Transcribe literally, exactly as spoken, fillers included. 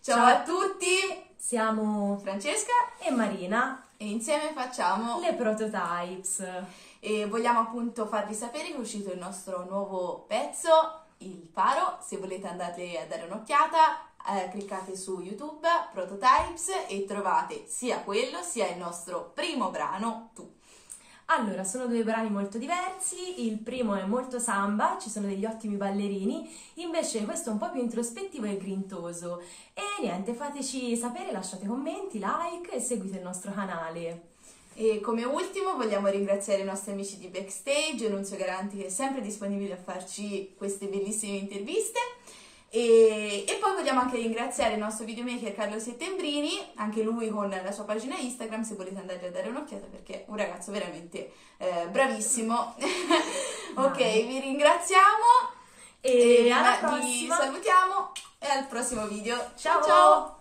Ciao, Ciao a tutti! Siamo Francesca e Marina e insieme facciamo le Prototypes. E vogliamo appunto farvi sapere che è uscito il nostro nuovo pezzo, Il Faro. Se volete andate a dare un'occhiata, eh, cliccate su YouTube, Prototypes, e trovate sia quello sia il nostro primo brano, Tu. Allora, sono due brani molto diversi, il primo è molto samba, ci sono degli ottimi ballerini, invece questo è un po' più introspettivo e grintoso. E niente, fateci sapere, lasciate commenti, like e seguite il nostro canale. E come ultimo vogliamo ringraziare i nostri amici di Backstage, Nunzio Garanti, che è sempre disponibile a farci queste bellissime interviste. E, e poi vogliamo anche ringraziare il nostro videomaker Carlo Settembrini, anche lui con la sua pagina Instagram, se volete andare a dare un'occhiata, perché è un ragazzo veramente eh, bravissimo. Ok, vi ringraziamo e, e e alla vi prossima. salutiamo e al prossimo video. Ciao ciao!